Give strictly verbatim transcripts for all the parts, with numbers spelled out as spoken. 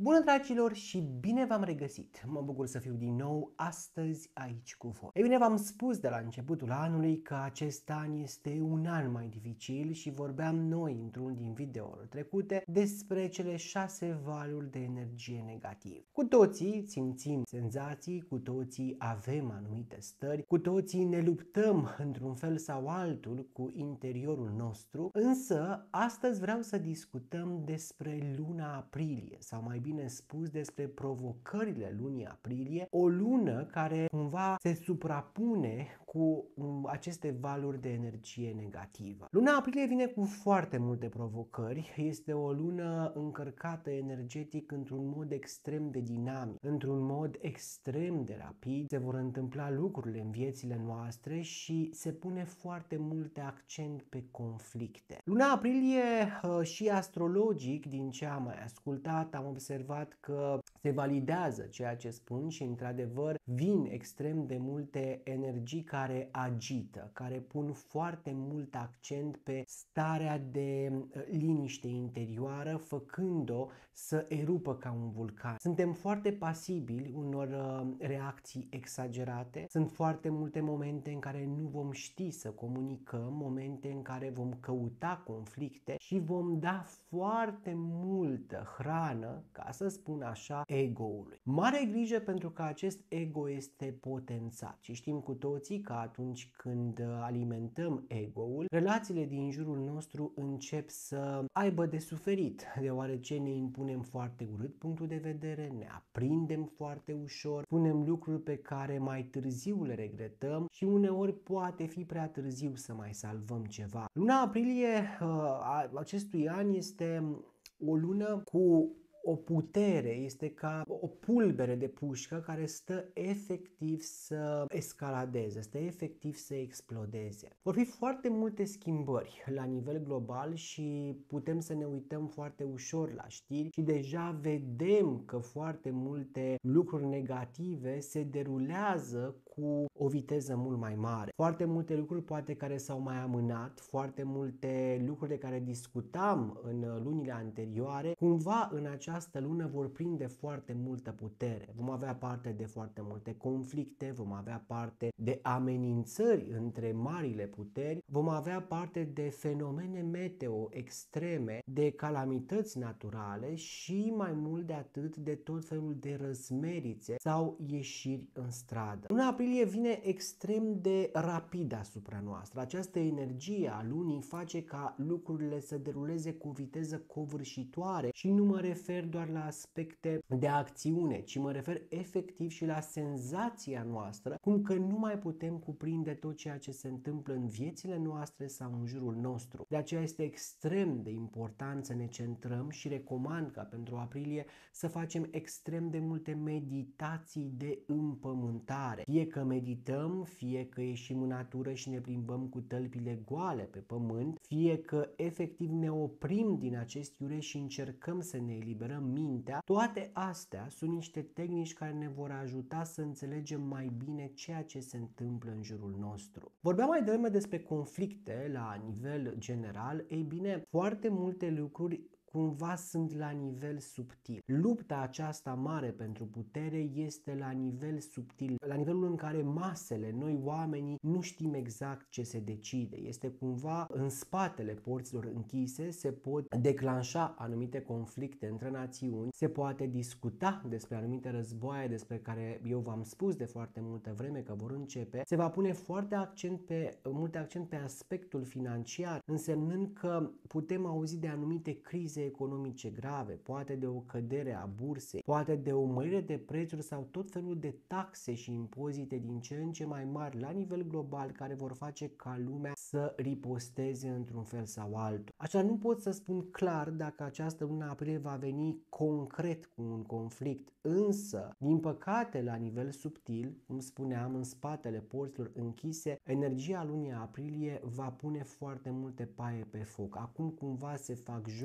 Bună dragilor și bine v-am regăsit! Mă bucur să fiu din nou astăzi aici cu voi. Ei bine, v-am spus de la începutul anului că acest an este un an mai dificil și vorbeam noi într-unul din videourile trecute despre cele șase valuri de energie negativă. Cu toții simțim senzații, cu toții avem anumite stări, cu toții ne luptăm într-un fel sau altul cu interiorul nostru, însă astăzi vreau să discutăm despre luna aprilie, sau mai bine spus despre provocările lunii aprilie, o lună care cumva se suprapune cu aceste valuri de energie negativă. Luna aprilie vine cu foarte multe provocări, este o lună încărcată energetic într-un mod extrem de dinamic, într-un mod extrem de rapid, se vor întâmpla lucrurile în viețile noastre și se pune foarte mult accent pe conflicte. Luna aprilie și astrologic, din ce am mai ascultat, am observat că se validează ceea ce spun și într-adevăr vin extrem de multe energii care agită, care pun foarte mult accent pe starea de liniște interioară, făcând-o să erupă ca un vulcan. Suntem foarte pasibili unor reacții exagerate, sunt foarte multe momente în care nu vom ști să comunicăm, momente în care vom căuta conflicte și vom da foarte multă hrană, ca să spun așa, ego-ului. Mare grijă, pentru că acest ego este potențat și știm cu toții că atunci când alimentăm ego-ul, relațiile din jurul nostru încep să aibă de suferit, deoarece ne impunem foarte urât punctul de vedere, ne aprindem foarte ușor, punem lucruri pe care mai târziu le regretăm și uneori poate fi prea târziu să mai salvăm ceva. Luna aprilie a acestui an este o lună cu o putere, este ca o pulbere de pușcă care stă efectiv să escaladeze, stă efectiv să explodeze. Vor fi foarte multe schimbări la nivel global și putem să ne uităm foarte ușor la știri și deja vedem că foarte multe lucruri negative se derulează cu o viteză mult mai mare. Foarte multe lucruri poate care s-au mai amânat, foarte multe lucruri de care discutam în lunile anterioare, cumva în această lună vor prinde foarte multă putere. Vom avea parte de foarte multe conflicte, vom avea parte de amenințări între marile puteri, vom avea parte de fenomene meteo extreme, de calamități naturale și mai mult de atât de tot felul de răzmerițe sau ieșiri în stradă. Luna aprilie vine extrem de rapid asupra noastră. Această energie a lunii face ca lucrurile să deruleze cu o viteză covârșitoare și nu mă refer doar la aspecte de acțiune, ci mă refer efectiv și la senzația noastră, cum că nu mai putem cuprinde tot ceea ce se întâmplă în viețile noastre sau în jurul nostru. De aceea este extrem de important să ne centrăm și recomand ca pentru aprilie să facem extrem de multe meditații de împământare. Fie că medităm, fie că ieșim în natură și ne plimbăm cu tălpile goale pe pământ, fie că efectiv ne oprim din acest iure și încercăm să ne eliberăm mintea, toate astea sunt niște tehnici care ne vor ajuta să înțelegem mai bine ceea ce se întâmplă în jurul nostru. Vorbeam mai devreme despre conflicte la nivel general. Ei bine, foarte multe lucruri cumva sunt la nivel subtil. Lupta aceasta mare pentru putere este la nivel subtil, la nivelul în care masele, noi oamenii, nu știm exact ce se decide. Este cumva în spatele porților închise, se pot declanșa anumite conflicte între națiuni, se poate discuta despre anumite războaie despre care eu v-am spus de foarte multă vreme că vor începe, se va pune foarte accent pe, mult accent pe aspectul financiar, însemnând că putem auzi de anumite crize economice grave, poate de o cădere a bursei, poate de o mărire de prețuri sau tot felul de taxe și impozite din ce în ce mai mari la nivel global care vor face ca lumea să riposteze într-un fel sau altul. Așa, nu pot să spun clar dacă această lună aprilie va veni concret cu un conflict, însă, din păcate, la nivel subtil, cum spuneam, în spatele porților închise, energia lunii aprilie va pune foarte multe paie pe foc. Acum cumva se fac jocurile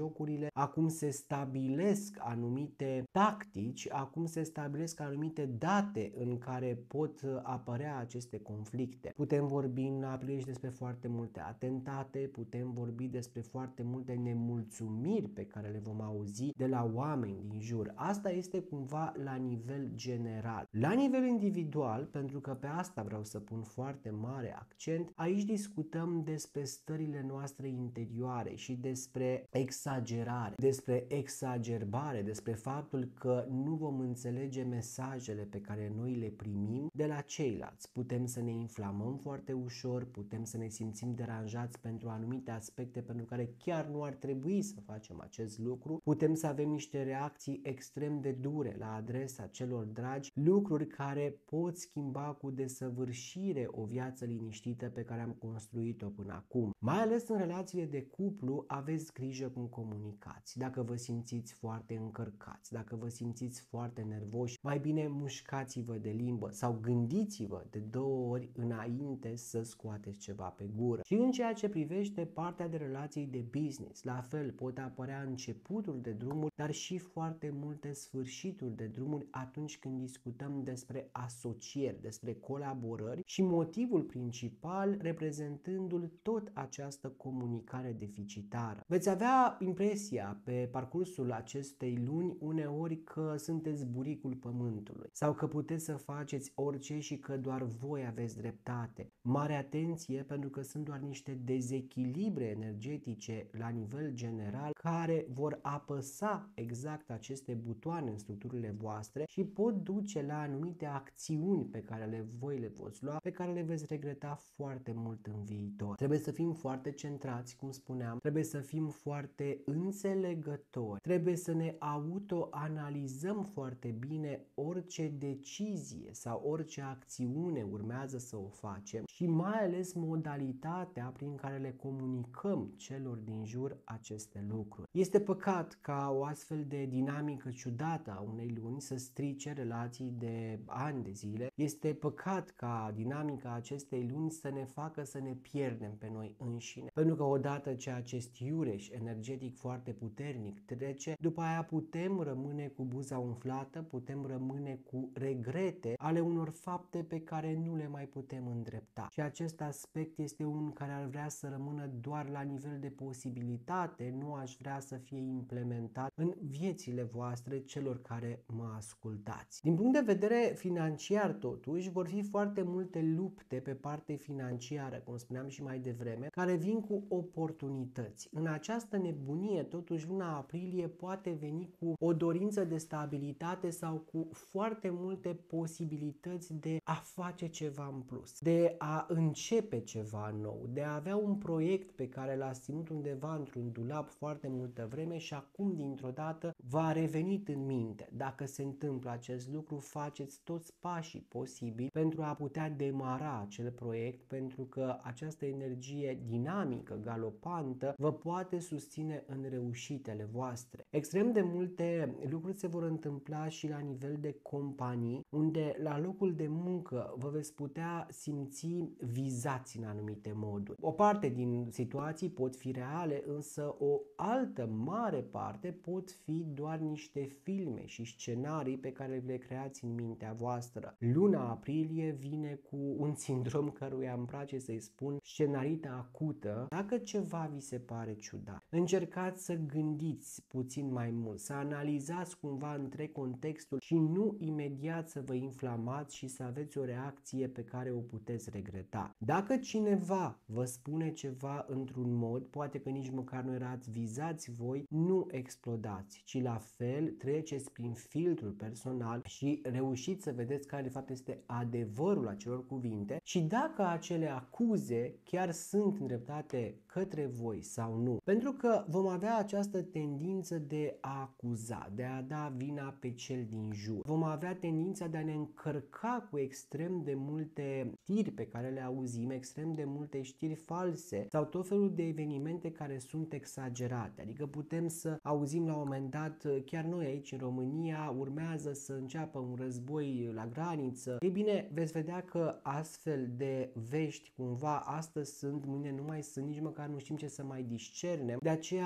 relațiile, acum se stabilesc anumite tactici, acum se stabilesc anumite date în care pot apărea aceste conflicte. Putem vorbi în aprilie și despre foarte multe atentate, putem vorbi despre foarte multe nemulțumiri pe care le vom auzi de la oameni din jur. Asta este cumva la nivel general. La nivel individual, pentru că pe asta vreau să pun foarte mare accent, aici discutăm despre stările noastre interioare și despre exagerare, despre exacerbare, despre faptul că nu vom înțelege mesajele pe care noi le primim de la ceilalți. Putem să ne inflamăm foarte ușor, putem să ne simțim deranjați pentru anumite aspecte pentru care chiar nu ar trebui să facem acest lucru, putem să avem niște reacții extrem de dure la adresa celor dragi, lucruri care pot schimba cu desăvârșire o viață liniștită pe care am construit-o până acum. Mai ales în relațiile de cuplu, aveți grijă cum comunicați. Dacă vă simțiți foarte încărcați, dacă vă simțiți foarte nervoși, mai bine mușcați-vă de limbă sau gândiți-vă de două ori înainte să scoateți ceva pe gură. Și în ceea ce privește partea de relații de business, la fel pot apărea începuturi de drumuri, dar și foarte multe sfârșituri de drumuri atunci când discutăm despre asocieri, despre colaborări și motivul principal reprezentându-l tot această comunicare deficitară. Veți avea impresia pe parcursul acestei luni uneori că sunteți buricul pământului sau că puteți să faceți orice și că doar voi aveți dreptate. Mare atenție, pentru că sunt doar niște dezechilibre energetice la nivel general care vor apăsa exact aceste butoane în structurile voastre și pot duce la anumite acțiuni pe care le voi le veți lua, pe care le veți regreta foarte mult în viitor. Trebuie să fim foarte centrați, cum spuneam, trebuie să fim foarte înțelegători, trebuie să ne autoanalizăm foarte bine orice decizie sau orice acțiune urmează să o facem și mai ales modalitatea prin care le comunicăm celor din jur aceste lucruri. Este păcat ca o astfel de dinamică ciudată a unei luni să strice relații de ani de zile. Este păcat ca dinamica acestei luni să ne facă să ne pierdem pe noi înșine. Pentru că odată ce acest iureș energetic foarte puternic trece, după aia putem rămâne cu buza umflată, putem rămâne cu regrete ale unor fapte pe care nu le mai putem îndrepta. Și acest aspect este un care ar vrea să rămână doar la nivel de posibilitate, nu aș vrea să fie implementat în viețile voastre celor care mă ascultați. Din punct de vedere financiar, totuși, vor fi foarte multe lupte pe parte financiară, cum spuneam și mai devreme, care vin cu oportunități. În această nebunie, totuși, luna aprilie poate veni cu o dorință de stabilitate sau cu foarte multe posibilități de a face ceva în plus, de a începe ceva nou, de a avea un proiect pe care l-ați ținut undeva într-un dulap foarte multă vreme și acum, dintr-o dată, v-a revenit în minte. Dacă se întâmplă acest lucru, faceți toți pașii posibili pentru a putea demara acel proiect, pentru că această energie dinamică, galopantă, vă poate susține în reușitele voastre. Extrem de multe lucruri se vor întâmpla și la nivel de companii, unde la locul de muncă vă veți putea simți vizați în anumite moduri. O parte din situații pot fi reale, însă o altă mare parte pot fi doar niște filme și scenarii pe care le creați în mintea voastră. Luna aprilie vine cu un sindrom căruia îmi place să-i spun scenarită acută. Dacă ceva vi se pare ciudat, încercați să gândiți puțin mai mult, să analizați cumva întreg contextul și nu imediat să vă inflamați și să aveți o reacție pe care o puteți regreta. Dacă cineva vă spune ceva într-un mod, poate că nici măcar nu erați vizați voi, nu explodați, ci la fel treceți prin filtrul personal și reușiți să vedeți care de fapt este adevărul acelor cuvinte și dacă acele acuze chiar sunt îndreptate către voi sau nu. Pentru că vom avea această tendință de a acuza, de a da vina pe cel din jur. Vom avea tendința de a ne încărca cu extrem de multe știri pe care le auzim, extrem de multe știri false sau tot felul de evenimente care sunt exagerate. Adică putem să auzim la un moment dat, chiar noi aici în România, urmează să înceapă un război la graniță. Ei bine, veți vedea că astfel de vești cumva astăzi sunt, mâine nu mai sunt, nici măcar nu știm ce să mai discernem. De aceea am să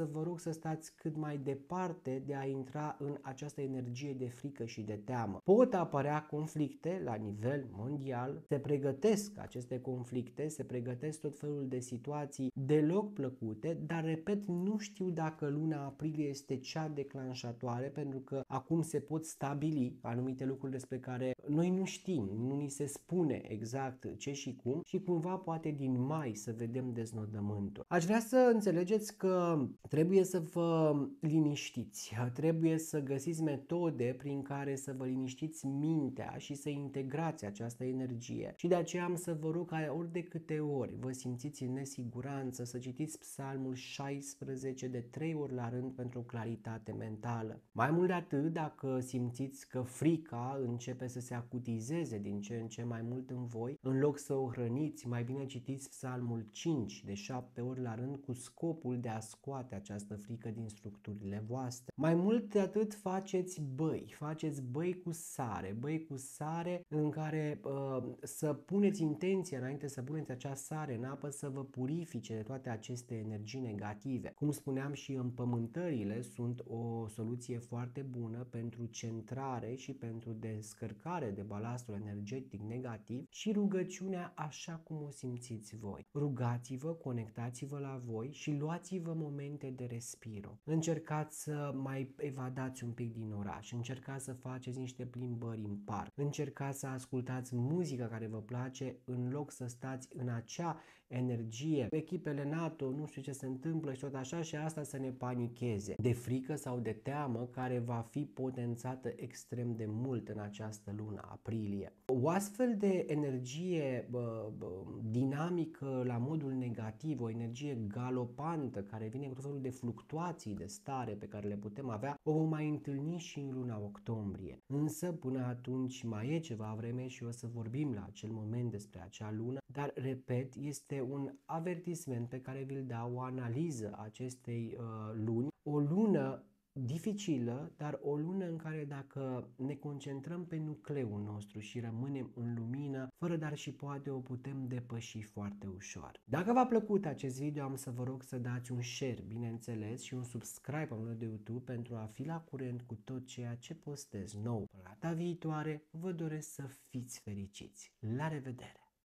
să vă rog să stați cât mai departe de a intra în această energie de frică și de teamă. Pot apărea conflicte la nivel mondial, se pregătesc aceste conflicte, se pregătesc tot felul de situații deloc plăcute, dar repet, nu știu dacă luna aprilie este cea declanșatoare, pentru că acum se pot stabili anumite lucruri despre care noi nu știm, nu ni se spune exact ce și cum și cumva poate din mai să vedem deznodământul. Aș vrea să înțelegeți că trebuie să vă liniștiți, trebuie să găsiți metode prin care să vă liniștiți mintea și să integrați această energie. Și de aceea am să vă rog ca ori de câte ori vă simțiți în nesiguranță să citiți Psalmul șaisprezece de trei ori la rând pentru o claritate mentală. Mai mult de atât, dacă simțiți că frica începe să se acutizeze din ce în ce mai mult în voi, în loc să o hrăniți, mai bine citiți Psalmul cinci de șapte ori la rând cu scopul de a scoate această frică din structurile voastre. Mai mult de atât, faceți băi, faceți băi cu sare, băi cu sare în care uh, să puneți intenția înainte să puneți acea sare în apă să vă purifice de toate aceste energii negative. Cum spuneam, și împământările sunt o soluție foarte bună pentru centrare și pentru descărcare de balastul energetic negativ și rugăciunea așa cum o simțiți voi. Rugați-vă, conectați-vă la voi și luați-vă momente de respiro. Încercați să mai evadați un pic din oraș, încercați să faceți niște plimbări în parc, încercați să ascultați muzica care vă place în loc să stați în acea energie. Echipele NATO, nu știu ce se întâmplă și tot așa, și asta să ne panicheze de frică sau de teamă care va fi potențată extrem de mult în această lună aprilie. O astfel de energie bă, bă, dinamică la modul negativ, o energie galopantă care vine cu tot felul de fluctuații de stare pe care le putem avea, o vom mai întâlni și în luna octombrie. Însă până atunci mai e ceva vreme și o să vorbim la acel moment despre acea lună, dar repet, este un avertisment pe care vi-l dau, o analiză a acestei uh, luni, o lună dificilă, dar o lună în care dacă ne concentrăm pe nucleul nostru și rămânem în lumină, fără dar și poate o putem depăși foarte ușor. Dacă v-a plăcut acest video, am să vă rog să dați un share, bineînțeles, și un subscribe pe canalul de YouTube pentru a fi la curent cu tot ceea ce postez nou. Până data viitoare, vă doresc să fiți fericiți. La revedere!